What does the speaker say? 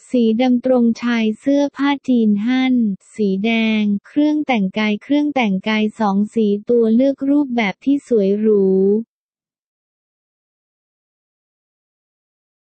สีดำตรงชายเสื้อผ้าจีนฮั่นสีแดงเครื่องแต่งกาย2 สีตัวเลือกรูปแบบที่สวยหรู